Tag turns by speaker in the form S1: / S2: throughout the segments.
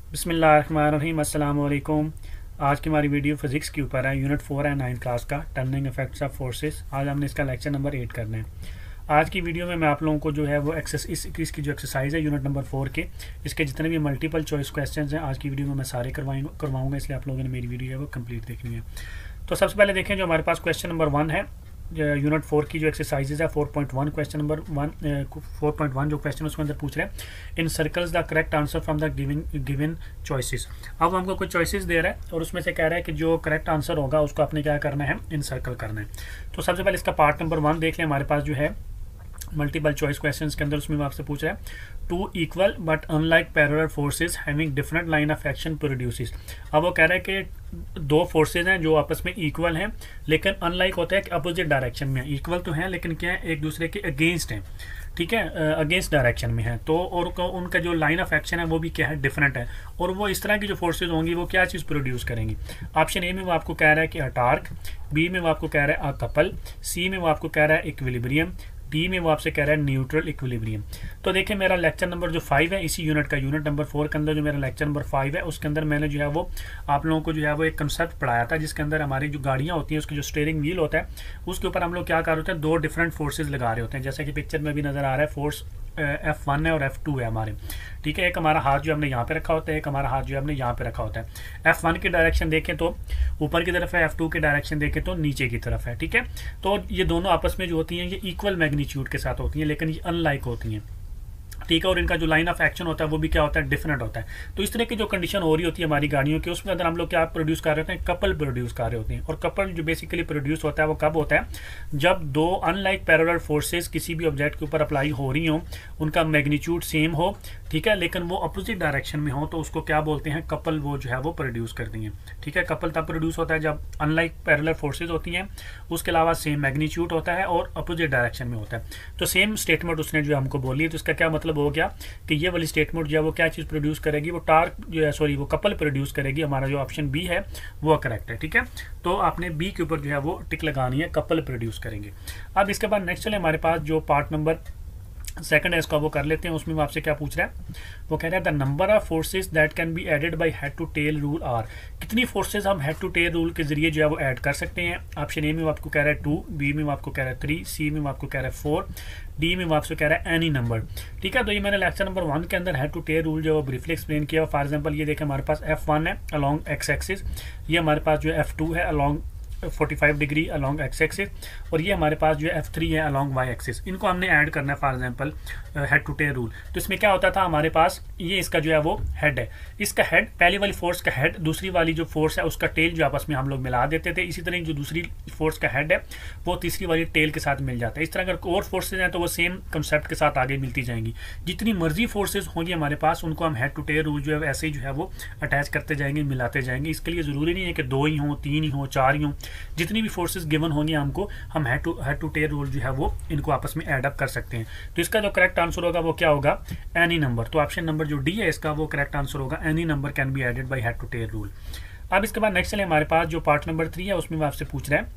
S1: बिस्मिल्लाहिर्रहमानिर्रहीम अस्सलाम वालेकुम। आज की हमारी वीडियो फिजिक्स के ऊपर है। यूनिट 4 है 9 क्लास का, टर्निंग इफेक्ट्स ऑफ फोर्सेस। आज हमने इसका लेक्चर नंबर 8 करना है। आज की वीडियो में मैं आप लोगों को जो है वो इसकी जो एक्सरसाइज है यूनिट नंबर 4 के, इसके जितने भी मल्टीपल चॉइस क्वेश्चन हैं आज की वीडियो में मैं सारे करवाऊंगा, इसलिए आप लोगों ने मेरी वीडियो है वो कंप्लीट देखनी है। तो सबसे पहले देखें जो हमारे पास क्वेश्चन नंबर 1 है यूनिट 4 की जो एक्सरसाइजेज है 4.1 क्वेश्चन नंबर 4.1 जो क्वेश्चन उसके अंदर पूछ रहे हैं in circles the correct answer from the given choices. अब हमको कुछ चॉइसेस दे रहा है और उसमें से कह रहा है कि जो करेक्ट आंसर होगा उसको आपने क्या करना है, इन सर्कल करना है। तो सबसे पहले इसका पार्ट नंबर 1 देख लें। हमारे पास जो है मल्टीपल चॉइस क्वेश्चंस के अंदर उसमें वो आपसे पूछ रहा है two equal but unlike parallel forces having different line of action produces. अब वो कह रहा है कि दो फोर्सेज हैं जो आपस में इक्वल हैं लेकिन अनलाइक होता है कि अपोजिट डायरेक्शन में है। इक्वल तो हैं लेकिन क्या है, एक दूसरे के अगेंस्ट हैं, ठीक है, अगेंस्ट डायरेक्शन में है। तो और उनका जो लाइन ऑफ एक्शन है वो भी क्या है, डिफरेंट है। और वो इस तरह की जो फोर्सेज होंगी वो क्या चीज़ प्रोड्यूस करेंगी। ऑप्शन ए में वो आपको कह रहा है कि अटार्क, बी में वो आपको कह रहा है कपल, सी में वो आपको कह रहा है इक्विलिब्रियम, डी में वो आपसे कह रहा है न्यूट्रल इक्विलिब्रियम। तो देखिए मेरा लेक्चर नंबर जो 5 है इसी यूनिट का, यूनिट नंबर 4 के अंदर जो मेरा लेक्चर नंबर 5 है उसके अंदर मैंने जो है वो आप लोगों को जो है वो एक कंसेप्ट पढ़ाया था जिसके अंदर हमारी जो गाड़ियाँ होती हैं उसकी जो स्टीयरिंग व्हील होता है उसके ऊपर हम लोग क्या कर रहे होते हैं, दो डिफरेंट फोर्सेज लगा रहे होते हैं। जैसे कि पिक्चर में भी नजर आ रहा है, फोर्स F1 है और F2 है हमारे, ठीक है। एक हमारा हाथ जो हमने यहाँ पे रखा होता है, एक हमारा हाथ जो हमने यहाँ पे रखा होता है। F1 की डायरेक्शन देखें तो ऊपर की तरफ है, F2 की डायरेक्शन देखें तो नीचे की तरफ है, ठीक है। तो ये दोनों आपस में जो होती हैं ये इक्वल मैग्नीट्यूड के साथ होती हैं लेकिन ये अनलाइक होती हैं, ठीक है। और इनका जो लाइन ऑफ एक्शन होता है वो भी क्या होता है, डिफरेंट होता है। तो इस तरह की जो कंडीशन हो रही होती है हमारी गाड़ियों की, उसमें अगर हम लोग क्या प्रोड्यूस कर रहे होते हैं, कपल प्रोड्यूस कर रहे होते हैं। और कपल जो बेसिकली प्रोड्यूस होता है वो कब होता है, जब दो अनलाइक पैरेलल फोर्सेस किसी भी ऑब्जेक्ट के ऊपर अप्लाई हो रही हो, उनका मैग्नीट्यूड सेम हो, ठीक है, लेकिन वो अपोजिट डायरेक्शन में हो, तो उसको क्या बोलते हैं, कपल वो जो है वो प्रोड्यूस करती हैं, ठीक है। कपल तब प्रोड्यूस होता है जब अनलाइक पैरेलल फोर्सेज होती हैं, उसके अलावा सेम मैग्नीट्यूड होता है और अपोजिट डायरेक्शन में होता है। तो सेम स्टेटमेंट उसने जो हमको बोली है, तो इसका क्या मतलब हो गया कि ये वाली स्टेटमेंट जो है वो क्या चीज़ प्रोड्यूस करेगी, वो टार्क जो है सॉरी वो कपल प्रोड्यूस करेगी। हमारा जो ऑप्शन बी है वो करेक्ट है, ठीक है। तो आपने बी के ऊपर जो है वो टिक लगानी है, कपल प्रोड्यूस करेंगे। अब इसके बाद नेक्स्ट चले हमारे पास जो पार्ट नंबर सेकंड है इसका वो कर लेते हैं। उसमें वो आपसे क्या पूछ रहा है, वो कह रहा है the number of forces that can be added by head to tail rule are. कितनी फोर्सेस हम हेड टू टेल रूल के जरिए जो है वो ऐड कर सकते हैं। ऑप्शन ए में वो आपको कह रहा है 2, बी में वो आपको कह रहा है 3, सी में वो आपको कह रहा है 4, डी में वो आपसे कह रहा है एनी नंबर, ठीक है। तो ये मैंने लेक्चर नंबर 1 के अंदर हेड टू टेल रूल जो है ब्रीफली एक्सप्लेन किया। फॉर एग्जांपल ये देखें हमारे पास F1 है अलॉन्ग एक्स एक्सिस, ये हमारे पास जो है F2 है along 45 degree along X axis, और ये हमारे पास जो है F3 है अलॉन्ग वाई एक्सिस। इनको हमने ऐड करना है for example head to tail rule. तो इसमें क्या होता था, हमारे पास ये इसका जो है वो हेड है, इसका हेड पहली वाली फोर्स का हेड, दूसरी वाली जो फोर्स है उसका टेल जो आपस में हम लोग मिला देते थे। इसी तरह जो दूसरी फोर्स का हेड है वो तीसरी वाली टेल के साथ मिल जाता है। इस तरह अगर और फोर्सेज हैं तो वो सेम कंसेप्ट के साथ आगे मिलती जाएंगी। जितनी मर्जी फोर्सेज होंगी हमारे पास उनको हम हेड टू टेल रूल जो है ऐसे ही जो है वो अटैच करते जाएंगे, मिलाते जाएंगे। इसके लिए ज़रूरी नहीं है कि 2 ही हों, 3 ही हों, 4 ही हों, जितनी भी फोर्सेज गिवन होंगी हमको हम हेड टू टेल रूल जो है वो इनको आपस में एड अप कर सकते हैं। तो इसका जो करेक्ट आंसर होगा वो क्या होगा, एनी नंबर। तो ऑप्शन नंबर जो डी है इसका वो करेक्ट आंसर होगा, any number can be added by head to tail rule. अब इसके बाद नेक्स्ट चले हमारे पास जो पार्ट नंबर 3 है उसमें वो आपसे पूछ रहे हैं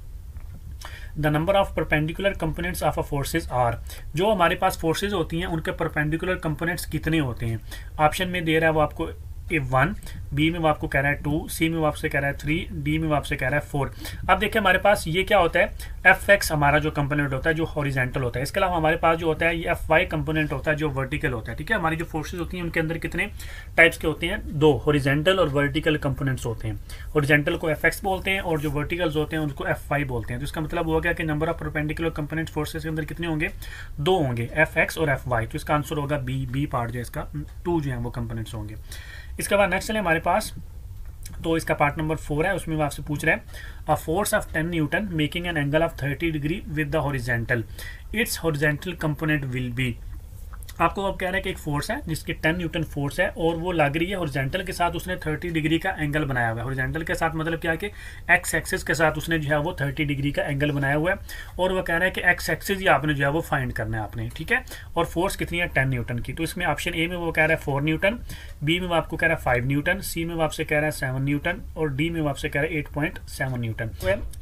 S1: the number of perpendicular components of a forces are. जो हमारे पास फोर्सेज होती हैं उनके परपेंडिकुलर कंपोनेंट्स कितने होते हैं। ऑप्शन में दे रहा है वो आपको 1, बी में वो आपको कह रहा है 2, सी में वो आपसे कह रहा है 3, डी में वो आपसे कह रहा है 4। अब देखिए हमारे पास ये क्या होता है, एफ एक्स हमारा जो कंपोनेंट होता है जो हॉरिजेंटल होता है। इसके अलावा हमारे पास जो होता है ये एफ वाई कंपोनेंट होता है जो वर्टिकल होता है, ठीक है। हमारी जो फोर्सेज होती हैं उनके अंदर कितने टाइप्स के होते हैं, 2 हॉरिजेंटल और वर्टिकल कंपोनेंट्स होते हैं। हॉरिजेंटल को एफ एक्स बोलते हैं और जो वर्टिकल्स होते हैं उनको एफ वाई बोलते हैं। तो इसका मतलब हो गया कि number of perpendicular component forces के अंदर कितने होंगे, 2 होंगे, एफ एक्स और एफ वाई। तो इसका आंसर होगा बी पार्ट जो है इसका 2 जो है वो कंपोनेंट्स होंगे। इसके बाद नेक्स्ट चले हमारे पास, तो इसका पार्ट नंबर 4 है उसमें वो आपसे पूछ रहे हैं a force of 10 newton making an angle of 30 degree with the horizontal, its horizontal component will be. आपको अब कह रहा है कि एक फोर्स है जिसकी 10 न्यूटन फोर्स है और वो लग रही है हॉरिजॉन्टल के साथ, उसने 30 डिग्री का एंगल बनाया हुआ है। हॉरिजॉन्टल के साथ मतलब क्या है कि एक्स एक्सिस के साथ उसने जो है वो 30 डिग्री का एंगल बनाया हुआ है और वो कह रहा है कि एक्स एक्सिस ही आपने जो है वो फाइंड करना है आपने, ठीक है। और फोर्स कितनी है, 10 न्यूटन की। तो इसमें ऑप्शन ए में वो कह रहा है 4 न्यूटन, बी में वो आपको कह रहा है 5 न्यूटन, सी में वो आपसे कह रहा है 7 न्यूटन और डी में वो आपसे कह रहा है 8.7 न्यूटन।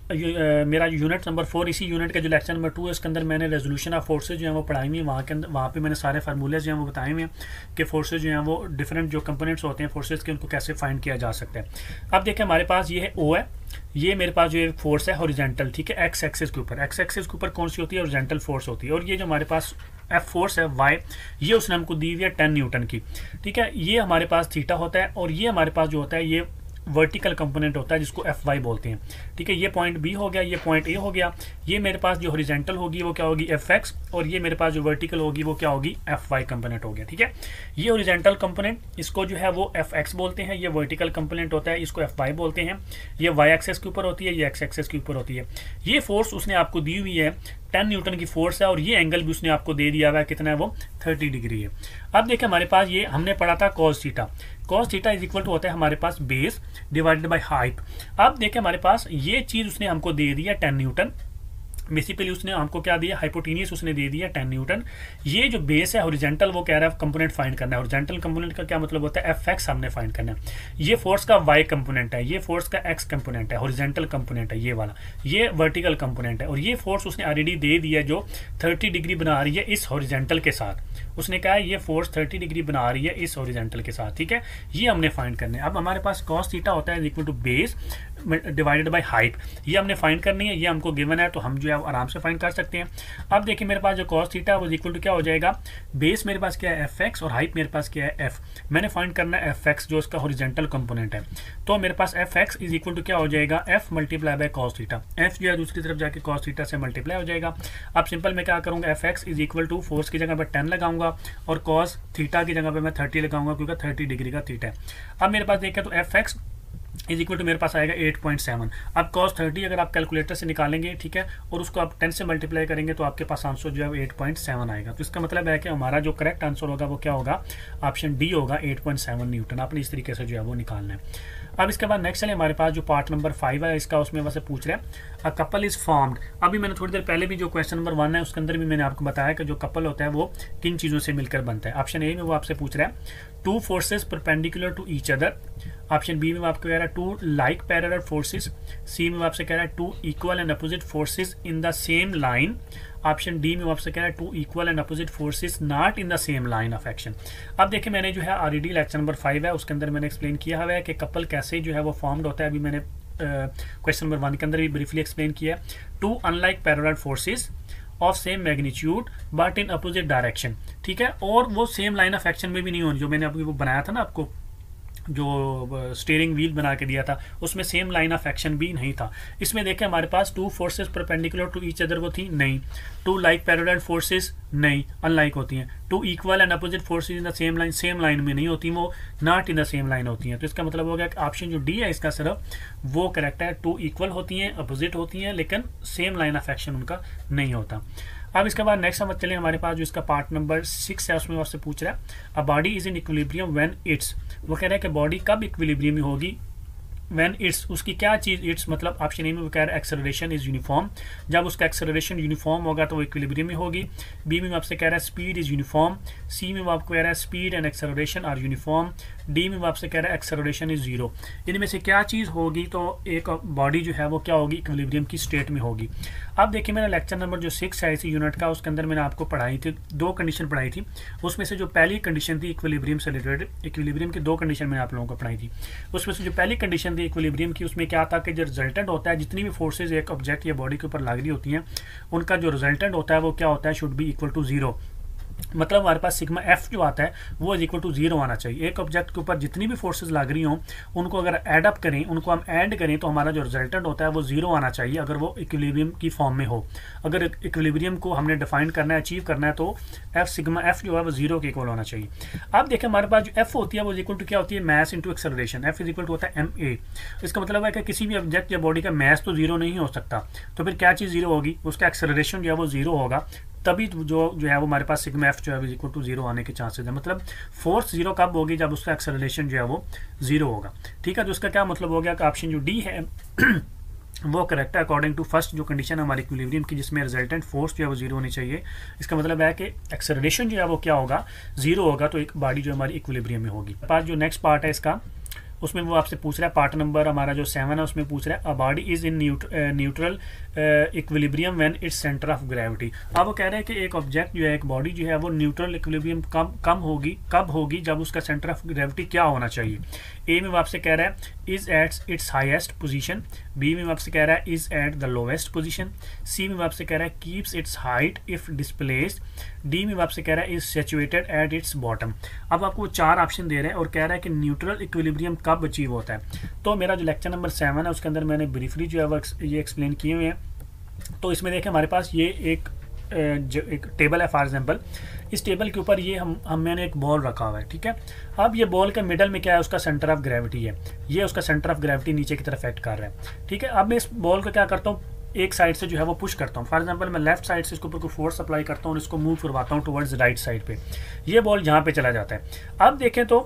S1: मेरा यूनिट नंबर 4, इसी यूनिट का जो लेक्चर नंबर 2 है उसके अंदर मैंने रेजोल्यूशन ऑफ फोर्सेज जो है वो पढ़ाई हुई है। वहाँ पे मैंने सारे फार्मूले जो हैं वो बताए हुए हैं कि फोर्सेज जो हैं वो डिफरेंट जो कंपोनेंट्स होते हैं फोर्सेज के, उनको कैसे फाइंड किया जा सकता है। अब देखिए हमारे पास ये है ओ है, ये मेरे पास जो फोर्स है हॉरिजॉन्टल, ठीक है, एक्स एक्सिस के ऊपर। एक्स एक्सिस के ऊपर कौन सी होती है? हॉरिजॉन्टल फोर्स होती है। और ये जो हमारे पास एफ फोर्स है वाई, ये उसने हमको दी हुई है 10 न्यूटन की, ठीक है। ये हमारे पास थीटा होता है और ये हमारे पास जो होता है ये वर्टिकल कंपोनेंट होता है जिसको एफ वाई बोलते हैं, ठीक है। ये पॉइंट बी हो गया, ये पॉइंट ए हो गया। ये मेरे पास जो हॉरिजॉन्टल होगी वो क्या होगी? एफ एक्स, और ये मेरे पास जो वर्टिकल होगी वो क्या होगी? एफ वाई कंपोनेंट हो गया, ठीक है। ये हॉरिजॉन्टल कंपोनेंट इसको जो है वो एफ एक्स बोलते हैं, ये वर्टिकल कंपोनेंट होता है इसको एफ वाई बोलते हैं। ये वाई एक्सेस के ऊपर होती है, ये एक्स एक्सेस के ऊपर होती है। ये फोर्स उसने आपको दी हुई है 10 न्यूटन की फोर्स है, और ये एंगल भी उसने आपको दे दिया हुआ है, कितना है वो? 30 डिग्री है। अब देखिए हमारे पास ये हमने पढ़ा था cos theta. Cos theta is equal to होता है हमारे पास बेस डिवाइडेड बाय हाइट। अब देखिए हमारे पास ये चीज उसने हमको दे दिया 10 न्यूटन। बेसिकली उसने हमको क्या दिया? हाइपोटेनियस उसने दे दिया 10 न्यूटन। ये जो बेस है हॉरिजॉन्टल, वो कह रहा है कंपोनेंट फाइंड करना है। हॉरिजॉन्टल कंपोनेंट का क्या मतलब होता है? एफ एक्स हमने फाइंड करना है। ये फोर्स का वाई कंपोनेंट है, ये फोर्स का एक्स कंपोनेंट है, हॉरिजॉन्टल कंपोनेंट है ये वाला, ये वर्टिकल कंपोनेंट है। और ये फोर्स उसने ऑलरेडी दे दिया जो 30 डिग्री बना रही है इस हॉरिजॉन्टल के साथ। उसने कहा है ये फोर्स 30 डिग्री बना रही है इस हॉरिजॉन्टल के साथ, ठीक है। ये हमने फाइंड करना है। अब हमारे पास कॉस थीटा होता है equal to base divided by height, ये हमने फाइंड करनी है। ये हमको गिवन है तो हम जो है आराम से फाइंड कर सकते हैं। अब देखिए मेरे पास जो कॉस थीटा है वो इक्वल टू क्या हो जाएगा? बेस मेरे पास क्या है? एफ एक्स, और हाइट मेरे पास क्या है? एफ। मैंने फाइंड करना है एफ एक्स जो इसका हॉरिजॉन्टल कंपोनेंट है, तो मेरे पास F X is equal to क्या हो जाएगा? F multiply by cos theta. F जो है दूसरी तरफ जाके कॉस थीटा से मल्टीप्लाई हो जाएगा। अब सिंपल मैं क्या करूँगा? F X is equal to force की जगह पर 10 लगाऊंगा और कॉस थीटा की जगह पर मैं 30 लगाऊंगा क्योंकि 30 डिग्री का थीटा है। अब मेरे पास देखें तो F X is equal to मेरे पास आएगा 8.7। अब कॉस 30 अगर आप कैलकुलेटर से निकालेंगे, ठीक है, और उसको आप 10 से मल्टीप्लाई करेंगे तो आपके पास आंसर जो है 8.7 आएगा। तो इसका मतलब है कि हमारा जो करेक्ट आंसर होगा वो क्या होगा? ऑप्शन डी होगा, 8.7 न्यूटन। आपने इस तरीके से जो है वो निकालना है। अब इसके बाद नेक्स्ट चले हमारे पास जो पार्ट नंबर 5 है इसका, उसमें वैसे पूछ रहे हैं अ कपल इज फॉर्म्ड। अभी मैंने थोड़ी देर पहले भी जो क्वेश्चन नंबर 1 है उसके अंदर भी मैंने आपको बताया कि जो कपल होता है वो किन चीज़ों से मिलकर बनता है। ऑप्शन ए में वो आपसे पूछ रहा है 2 forces perpendicular to each other. Option B में आपको कह रहा है 2 लाइक पैरेलल फोर्सेस। सी में आपसे कह रहा है 2 equal and opposite forces in the same line. Option D में आपसे कह रहा है 2 equal and opposite forces not in the same line of action. अब देखिए मैंने जो है ऑलरेडी लेक्चर नंबर 5 है उसके अंदर मैंने एक्सप्लेन किया हुआ है कि कपल कैसे जो है वो फॉर्म्ड होता है। अभी मैंने क्वेश्चन नंबर 1 के अंदर भी ब्रीफली एक्सप्लेन किया है। 2 unlike parallel forces of same magnitude but in opposite direction, ठीक है, और वो सेम लाइन ऑफ एक्शन में भी नहीं होनी। जो मैंने अभी वो बनाया था ना आपको, जो स्टीयरिंग व्हील बना के दिया था, उसमें सेम लाइन ऑफ एक्शन भी नहीं था। इसमें देखें हमारे पास 2 forces perpendicular to each other वो थी नहीं, 2 लाइक पैरेलल फोर्सेस नहीं, अनलाइक होती हैं। 2 equal and opposite forces in the same line में नहीं होती, वो not in the same line होती हैं। तो इसका मतलब हो गया कि ऑप्शन जो डी है इसका सिर्फ वो करेक्ट है। 2 इक्वल होती हैं, अपोजिट होती हैं, लेकिन सेम लाइन ऑफ एक्शन उनका नहीं होता। अब इसके बाद नेक्स्ट समझ चले हमारे पास जो इसका पार्ट नंबर 6 है उसमें आपसे पूछ रहा है a body is in equilibrium when its. वो कह रहा है कि बॉडी कब इक्विलिब्रियम में होगी? व्हेन इट्स, उसकी क्या चीज़ इट्स मतलब ऑप्शन ए में वो कह रहा है एक्सेलरेशन इज यूनिफॉर्म। जब उसका एक्सेलरेशन यूनिफॉर्म होगा तो वो इक्विलिब्रियम में होगी। बी में आपसे कह रहा है स्पीड इज यूनिफॉर्म। सी में वो आपको कह रहा है speed and acceleration are uniform. D में वो आपसे कह रहा है एक्सेलरेशन इज जीरो। इनमें से क्या चीज़ होगी? तो एक बॉडी जो है वो क्या होगी? इक्विलिब्रियम की स्टेट में होगी। अब देखिए मेरा लेक्चर नंबर जो 6 है इसी यूनिट का, उसके अंदर मैंने आपको पढ़ाई थी 2 कंडीशन पढ़ाई थी। उसमें से जो पहली कंडीशन थी इक्विलिब्रियम से रिलेटेड, इक्विलिब्रियम की 2 कंडीशन मैंने आप लोगों को पढ़ाई थी। उसमें से जो पहली कंडीशन थी इक्विलिब्रियम की, उसमें क्या था कि जो रिजल्टेंट होता है, जितनी भी फोर्सेज एक ऑब्जेक्ट या बॉडी के ऊपर लग रही होती हैं, उनका जो रिजल्टेंट होता है वो क्या होता है? Should be equal to 0। मतलब हमारे पास सिग्मा एफ जो आता है वो इज इक्वल टू 0 आना चाहिए। एक ऑब्जेक्ट के ऊपर जितनी भी फोर्सेज लग रही हों उनको अगर एड अप करें, उनको हम ऐड करें तो हमारा जो रिजल्टेंट होता है वो 0 आना चाहिए अगर वो इक्विलिब्रियम की फॉर्म में हो। अगर इक्विलिब्रियम को हमने डिफाइन करना है, अचीव करना है, तो एफ सिग्मा एफ जो है वो 0 के इक्वल होना चाहिए। अब देखें हमारे पास जो एफ होती है वो इक्वल टू क्या होती है? Mass into acceleration. F is equal to होता है ma। इसका मतलब है कि किसी भी ऑब्जेक्ट या बॉडी का मैस तो 0 नहीं हो सकता, तो फिर क्या चीज़ 0 होगी? उसका एक्सेलरेशन जो है वो 0 होगा, तभी जो है वो हमारे पास सिग्मा एफ जो है इक्वल टू 0 आने के चांसेस है। मतलब फोर्स 0 कब होगी? जब उसका एक्सेलरेशन जो है वो 0 होगा, ठीक है। तो उसका क्या मतलब हो गया कि ऑप्शन जो डी है वो करेक्ट है अकॉर्डिंग टू फर्स्ट जो कंडीशन है हमारी इक्विलिब्रियम की, जिसमें रिजल्टेंट फोर्स जो है वो 0 होनी चाहिए। इसका मतलब है कि एक्सेलरेशन जो है वो क्या होगा? 0 होगा, तो एक बॉडी जो हमारी इक्विलिब्रियम में होगी। पास जो नेक्स्ट पार्ट है इसका उसमें वो आपसे पूछ रहा है, पार्ट नंबर हमारा जो 7 है उसमें पूछ रहा है a body is in neutral equilibrium when its centre of gravity. अब वो कह रहे हैं कि एक ऑब्जेक्ट जो है, एक बॉडी जो है वो न्यूट्रल इक्विलिब्रियम कब होगी जब उसका सेंटर ऑफ ग्रेविटी क्या होना चाहिए। ए में वो आपसे कह रहा है is at its highest position, B में वो आपसे कह रहा है is at the lowest position, C में वो आपसे कह रहा है keeps its height if displaced, D में वो आपसे कह रहा है is situated at its bottom. अब आपको 4 ऑप्शन दे रहे हैं और कह रहा है कि न्यूट्रल इक्विलिब्रियम कब अचीव होता है। तो मेरा जो लेक्चर नंबर 7 है उसके अंदर मैंने ब्रीफली जो है वो ये एक्सप्लेन किए हुए हैं। तो इसमें देखें हमारे पास ये एक टेबल है फॉर एग्जांपल, इस टेबल के ऊपर ये मैंने एक बॉल रखा हुआ है, ठीक है। अब ये बॉल के मिडल में क्या है, उसका सेंटर ऑफ ग्रेविटी है, ये उसका सेंटर ऑफ ग्रेविटी नीचे की तरफ एक्ट कर रहा है, ठीक है। अब मैं इस बॉल को क्या करता हूँ, एक साइड से जो है वो पुश करता हूँ। फॉर एग्जांपल मैं लेफ्ट साइड से इसके ऊपर को फोर्स अप्लाई करता हूँ और इसको मूव करवाता हूँ टुवर्ड्स राइट साइड पे, ये बॉल यहाँ पे चला जाता है। अब देखें तो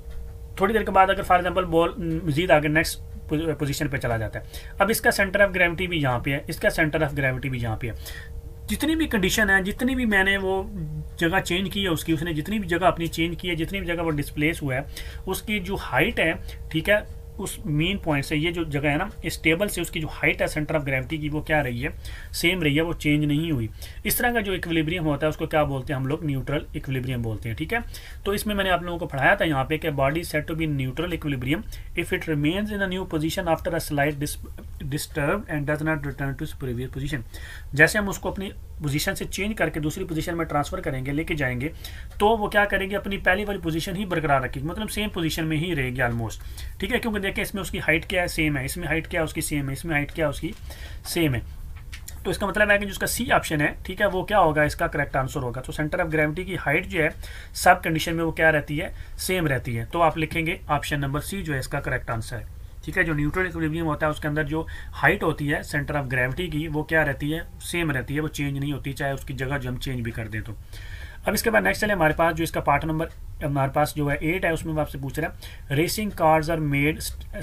S1: थोड़ी देर के बाद अगर फॉर एग्जांपल बॉल मजीद आगे नेक्स्ट पोजीशन पे चला जाता है, अब इसका सेंटर ऑफ ग्रेविटी भी यहाँ पे है, इसका सेंटर ऑफ ग्रेविटी भी यहाँ पे है। जितनी भी कंडीशन है, जितनी भी मैंने वो जगह चेंज की है उसकी, उसने जितनी भी जगह अपनी चेंज की है, जितनी भी जगह वो डिस्प्लेस हुआ है, उसकी जो हाइट है, ठीक है, उस मेन पॉइंट से ये जो जगह है ना, इस टेबल से उसकी जो हाइट है सेंटर ऑफ ग्रेविटी की, वो क्या रही है, सेम रही है, वो चेंज नहीं हुई। इस तरह का जो इक्विलिब्रियम होता है उसको क्या बोलते हैं हम लोग, न्यूट्रल इक्विलिब्रियम बोलते हैं, ठीक है। तो इसमें मैंने आप लोगों को पढ़ाया था यहाँ पे कि body set to be neutral equilibrium if it remains in a new position after a slight disturb and does not return to previous position. जैसे हम उसको अपनी पोजीशन से चेंज करके दूसरी पोजीशन में ट्रांसफर करेंगे, लेके जाएंगे, तो वो क्या करेंगे, अपनी पहली वाली पोजीशन ही बरकरार रखेगी, मतलब सेम पोजीशन में ही रहेगी ऑलमोस्ट, ठीक है। क्योंकि देखिए इसमें उसकी हाइट क्या है, सेम है, इसमें हाइट क्या है उसकी सेम है, इसमें हाइट क्या है उसकी सेम है। तो इसका मतलब है कि जिसका सी ऑप्शन है, ठीक है, वो क्या होगा, इसका करेक्ट आंसर होगा। तो सेंटर ऑफ ग्रेविटी की हाइट जो है सब कंडीशन में वो क्या रहती है, सेम रहती है। तो आप लिखेंगे ऑप्शन नंबर सी जो है इसका करेक्ट आंसर है, ठीक है। जो न्यूट्रल इक्विलिब्रियम होता है उसके अंदर जो हाइट होती है सेंटर ऑफ ग्रेविटी की, वो क्या रहती है, सेम रहती है, वो चेंज नहीं होती, चाहे उसकी जगह जो हम चेंज भी कर दें तो। अब इसके बाद नेक्स्ट चले हमारे पास जो इसका पार्ट नंबर हमारे पास जो है 8 है, उसमें आपसे पूछ रहा है racing cars are made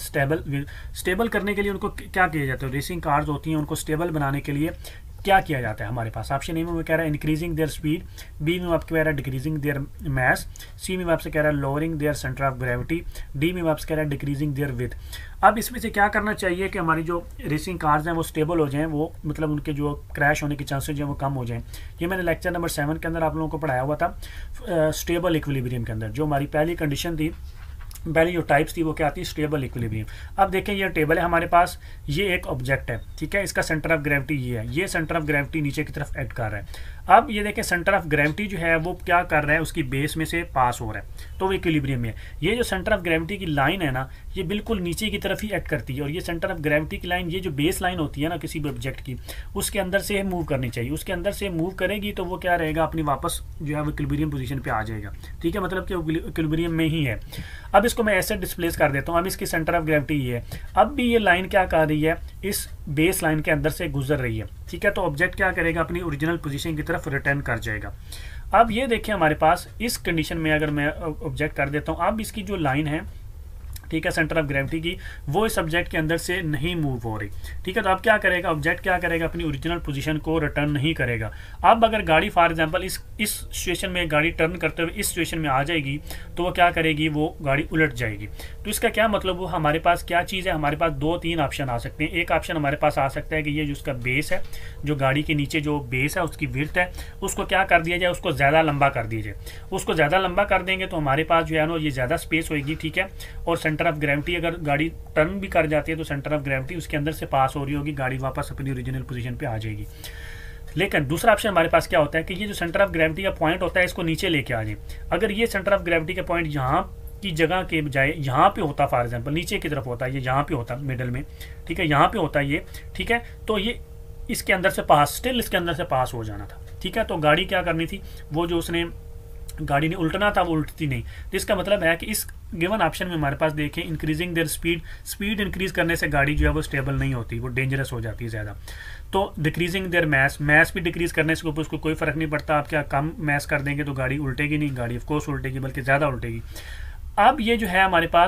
S1: stable करने के लिए उनको क्या किया जाता है। रेसिंग कार्स होती हैं, उनको स्टेबल बनाने के लिए क्या किया जाता है हमारे पास। ऑप्शन ए में वो कह रहा है इंक्रीजिंग देयर स्पीड, बी में आपको कह रहा है डिक्रीजिंग देयर मास, सी में आपसे कह रहा है lowering their centre of gravity, D में आपसे कह रहा है डिक्रीजिंग देयर विड्थ। अब इसमें से क्या करना चाहिए कि हमारी जो रेसिंग कार्स हैं वो स्टेबल हो जाएं, वो मतलब उनके जो क्रैश होने के चांसेस हैं वो कम हो जाएं। ये मैंने लेक्चर नंबर 7 के अंदर आप लोगों को पढ़ाया हुआ था, स्टेबल इक्विलिब्रियम के अंदर। जो हमारी पहली कंडीशन थी, पहली जो टाइप्स थी वो क्या थी, स्टेबल इक्विलिब्रियम। अब देखें ये टेबल है हमारे पास, ये एक ऑब्जेक्ट है, ठीक है, इसका सेंटर ऑफ ग्रेविटी ये है, ये सेंटर ऑफ ग्रेविटी नीचे की तरफ एक्ट कर रहा है। अब ये देखें सेंटर ऑफ ग्रेविटी जो है वो क्या कर रहा है, उसकी बेस में से पास हो रहा है, तो वो इक्विलिब्रियम में है। ये जो सेंटर ऑफ ग्रेविटी की लाइन है ना, ये बिल्कुल नीचे की तरफ ही एक्ट करती है, और ये सेंटर ऑफ ग्रेविटी की लाइन, ये जो बेस लाइन होती है ना किसी भी ऑब्जेक्ट की, उसके अंदर से मूव करनी चाहिए। उसके अंदर से मूव करेगी तो वो क्या रहेगा, अपनी वापस जो है वो इक्विलिब्रियम पोजीशन पे आ जाएगा, ठीक है, मतलब कि इक्विलिब्रियम में ही है। अब इसको मैं ऐसे डिस्प्लेस कर देता हूँ, अब इसकी सेंटर ऑफ ग्रेविटी ये है, अब भी ये लाइन क्या कर रही है, इस बेस लाइन के अंदर से गुजर रही है, ठीक है। तो ऑब्जेक्ट क्या करेगा, अपनी ओरिजिनल पोजीशन की तरफ रिटर्न कर जाएगा। अब ये देखिए हमारे पास इस कंडीशन में अगर मैं ऑब्जेक्ट कर देता हूँ, अब इसकी जो लाइन है, ठीक है, सेंटर ऑफ ग्रेविटी की, वो इस ऑब्जेक्ट के अंदर से नहीं मूव हो रही, ठीक है। तो अब क्या करेगा, ऑब्जेक्ट क्या करेगा, अपनी ओरिजिनल पोजीशन को रिटर्न नहीं करेगा। अब अगर गाड़ी फॉर एग्जांपल इस सिचुएशन में गाड़ी टर्न करते हुए इस सिचुएशन में आ जाएगी, तो वो क्या करेगी, वो गाड़ी उलट जाएगी। तो इसका क्या मतलब, वो हमारे पास क्या चीज़ है, हमारे पास 2-3 ऑप्शन आ सकते हैं। एक ऑप्शन हमारे पास आ सकता है कि ये जो उसका बेस है, जो गाड़ी के नीचे जो बेस है उसकी विड्थ है, उसको क्या कर दिया जाए, उसको ज़्यादा लंबा कर दिया जाए। उसको ज़्यादा लंबा कर देंगे तो हमारे पास जो है ना ये ज़्यादा स्पेस होगी, ठीक है। और सेंटर ऑफ ग्रेविटी, अगर गाड़ी टर्न भी कर जाती है तो सेंटर ऑफ ग्रेविटी उसके अंदर से पास हो रही होगी, गाड़ी वापस अपनी ओरिजिनल पोजीशन पे आ जाएगी। लेकिन दूसरा ऑप्शन हमारे पास क्या होता है कि ये जो सेंटर ऑफ ग्रेविटी का पॉइंट होता है, इसको नीचे लेके आ जाए। अगर ये सेंटर ऑफ ग्रेविटी का पॉइंट यहाँ की जगह के बजाय यहाँ पे होता, फॉर एग्जांपल नीचे की तरफ होता है, ये यहाँ पे होता मिडल में, ठीक है, यहाँ पे होता है ये, ठीक है, तो ये इसके अंदर से पास, स्टिल इसके अंदर से पास हो जाना था, ठीक है। तो गाड़ी क्या करनी थी, वो जो उसने गाड़ी ने उल्टना था वो उल्टती नहीं। तो इसका मतलब है कि इस गिवन ऑप्शन में हमारे पास देखें इंक्रीजिंग देयर स्पीड इंक्रीज करने से गाड़ी जो है वो स्टेबल नहीं होती, वो डेंजरस हो जाती है ज़्यादा। तो डिक्रीजिंग देयर मास भी डिक्रीज करने से उसको कोई फ़र्क नहीं पड़ता, आप क्या कम मास कर देंगे तो गाड़ी उल्टेगी नहीं, गाड़ी ऑफकोर्स उल्टेगी, बल्कि ज़्यादा उल्टेगी। अब ये जो है हमारे पास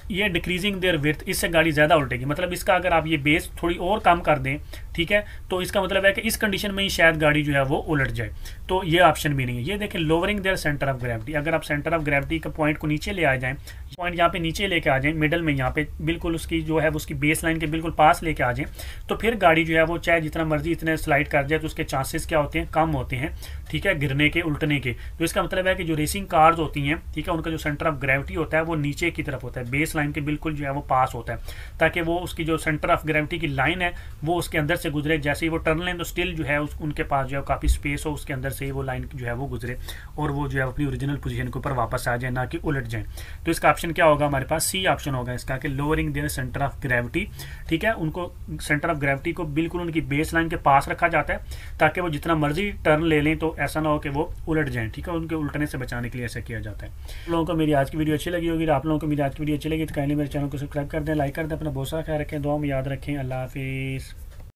S1: ये डिक्रीजिंग देयर विड्थ, इससे गाड़ी ज़्यादा उल्टेगी। मतलब इसका अगर आप ये बेस थोड़ी और कम कर दें, ठीक है, तो इसका मतलब है कि इस कंडीशन में ही शायद गाड़ी जो है वो उलट जाए। तो ये ऑप्शन भी नहीं है। ये देखें lowering their centre of gravity, अगर आप सेंटर ऑफ ग्रेविटी का पॉइंट को नीचे ले आ जाएं, पॉइंट यहाँ पे नीचे लेके आ जाएं, मिडल में यहाँ पे बिल्कुल उसकी जो है उसकी बेस लाइन के बिल्कुल पास लेके आ जाएं, तो फिर गाड़ी जो है वो चाहे जितना मर्जी इतने स्लाइड कर जाए तो उसके चांसेस क्या होते हैं, कम होते हैं, ठीक है, गिरने के, उल्टने के। तो इसका मतलब है कि जो रेसिंग कार्स होती हैं, ठीक है, उनका जो सेंटर ऑफ ग्रेविटी होता है वो नीचे की तरफ होता है, बेस लाइन के बिल्कुल जो है वो पास होता है, ताकि वो उसकी जो सेंटर ऑफ ग्रेविटी की लाइन है वो उसके अंदर से गुजरे। जैसे ही वो टर्न लें तो स्टिल जो है उनके पास जो है काफ़ी स्पेस हो, उसके अंदर से ही वो लाइन जो है वो गुजरे और वो जो है अपनी ओरिजिनल पोजीशन के ऊपर वापस आ जाए, ना कि उलट जाए। तो इसका ऑप्शन क्या होगा हमारे पास, सी ऑप्शन होगा इसका, कि lowering their centre of gravity, ठीक है, उनको सेंटर ऑफ ग्रेविटी को बिल्कुल उनकी बेस लाइन के पास रखा जाता है ताकि वो जितना मर्जी टर्न ले लें तो ऐसा ना हो कि वो उलट जाएं, ठीक है, उनके उल्टने से बचाने के लिए ऐसा किया जाता है। आप लोगों को मेरी आज की वीडियो अच्छी लगी होगी, आप लोगों को मेरी आज की वीडियो अच्छी लगी तो काइंडली मेरे चैनल को सब्सक्राइब कर दें, लाइक कर दें, अपना बहुत सारा ख्याल रखें, दुआ में याद रखें। अल्लाह हाफिज़।